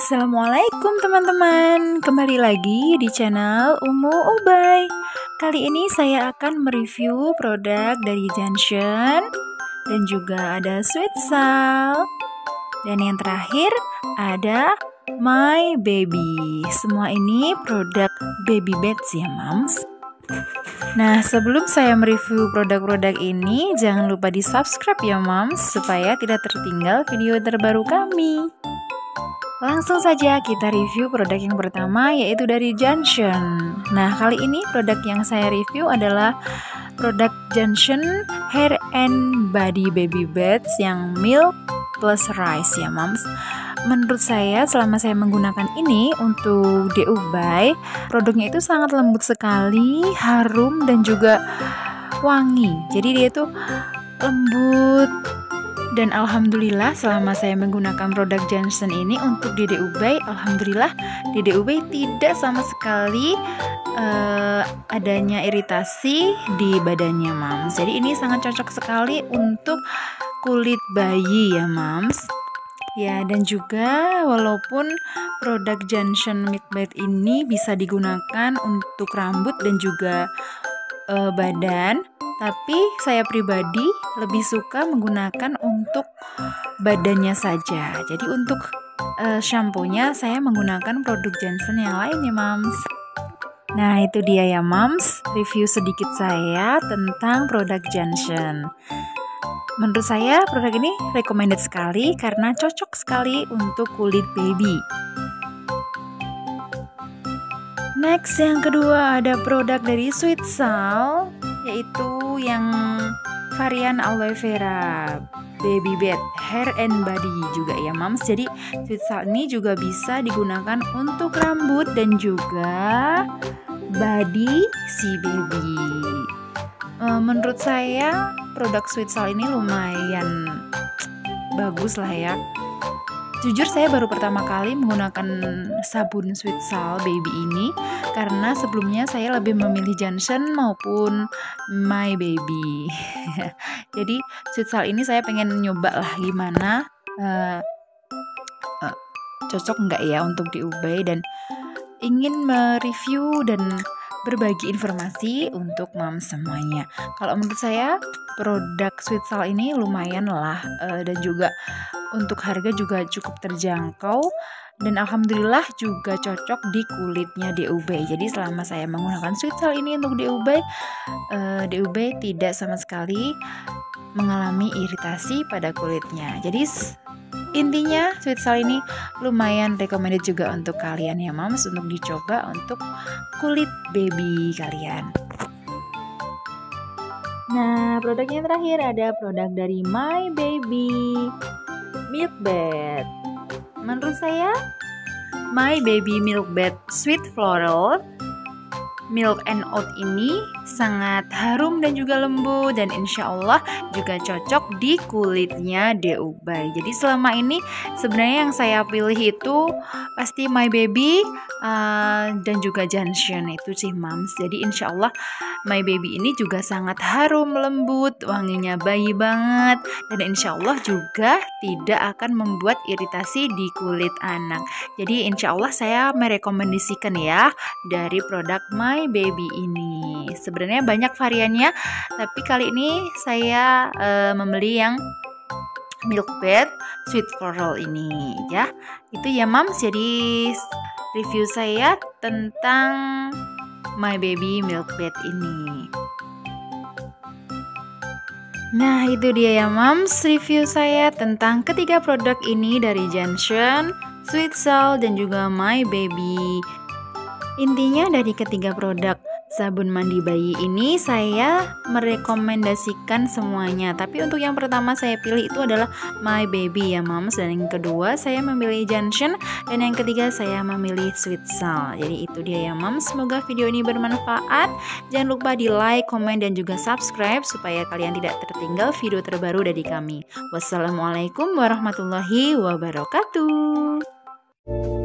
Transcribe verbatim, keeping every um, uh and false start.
Assalamualaikum teman-teman, kembali lagi di channel Umu Ubay. Kali ini saya akan mereview produk dari Junction dan juga ada Sweet Sal. Dan yang terakhir ada My Baby. Semua ini produk baby beds ya Mams. Nah, sebelum saya mereview produk-produk ini, jangan lupa di subscribe ya Mams, supaya tidak tertinggal video terbaru kami. Langsung saja kita review produk yang pertama, yaitu dari Junction. Nah, kali ini produk yang saya review adalah produk Junction Hair and Body Baby Beds yang milk plus rice ya Mams. Menurut saya selama saya menggunakan ini untuk D Ubay, produknya itu sangat lembut sekali, harum dan juga wangi. Jadi dia itu lembut. Dan alhamdulillah selama saya menggunakan produk Junction ini untuk Dede Ubay, alhamdulillah Dede Ubay tidak sama sekali uh, adanya iritasi di badannya Mams. Jadi ini sangat cocok sekali untuk kulit bayi ya Mams. Ya, dan juga walaupun produk Junction Milk Bed ini bisa digunakan untuk rambut dan juga uh, badan, tapi saya pribadi lebih suka menggunakan untuk badannya saja. Jadi untuk uh, shampoo-nya saya menggunakan produk Junction yang lain ya Mams. Nah, itu dia ya Mams, review sedikit saya tentang produk Junction. Menurut saya produk ini recommended sekali karena cocok sekali untuk kulit baby. Next, yang kedua ada produk dari Sweet Sal, yaitu yang varian aloe vera baby bed hair and body juga ya Mams. Jadi Sweet Sal ini juga bisa digunakan untuk rambut dan juga body si baby. E, menurut saya produk Sweet Sal ini lumayan bagus lah ya. Jujur saya baru pertama kali menggunakan sabun Sweet Sal baby ini karena sebelumnya saya lebih memilih Junction maupun My Baby. Jadi Sweet Sal ini saya pengen nyoba lah gimana uh, uh, cocok nggak ya untuk D Ubay, dan ingin mereview dan berbagi informasi untuk Mams semuanya. Kalau menurut saya produk Sweet Sal ini lumayan lah uh, dan juga untuk harga juga cukup terjangkau dan alhamdulillah juga cocok di kulitnya D Ubay. Jadi selama saya menggunakan Sweet Sal ini untuk D Ubay, uh, D Ubay tidak sama sekali mengalami iritasi pada kulitnya. Jadi intinya Sweet Sal ini lumayan recommended juga untuk kalian ya Mams, untuk dicoba untuk kulit baby kalian. Nah, produknya terakhir ada produk dari My Baby Milk Bed. Menurut saya My Baby Milk Bed Sweet Floral Milk and Oat ini sangat harum dan juga lembut, dan insya Allah juga cocok di kulitnya D Ubay. Jadi selama ini sebenarnya yang saya pilih itu pasti My Baby uh, dan juga Junction itu sih Mams. Jadi insya Allah My Baby ini juga sangat harum, lembut, wanginya bayi banget, dan insya Allah juga tidak akan membuat iritasi di kulit anak. Jadi insya Allah saya merekomendasikan ya dari produk My Baby ini. Sebenarnya banyak variannya, tapi kali ini saya uh, membeli yang Milk Bed Sweet Floral ini ya. Itu ya Mams, jadi review saya tentang My Baby Milk Bed ini. Nah, itu dia ya Mams, review saya tentang ketiga produk ini dari Junction, Sweet Sal dan juga My Baby. Intinya dari ketiga produk sabun mandi bayi ini saya merekomendasikan semuanya. Tapi untuk yang pertama saya pilih itu adalah My Baby ya Mams, dan yang kedua saya memilih Junction, dan yang ketiga saya memilih Sweet Sal. Jadi itu dia ya Mams, semoga video ini bermanfaat. Jangan lupa di like, komen dan juga subscribe supaya kalian tidak tertinggal video terbaru dari kami. Wassalamualaikum warahmatullahi wabarakatuh.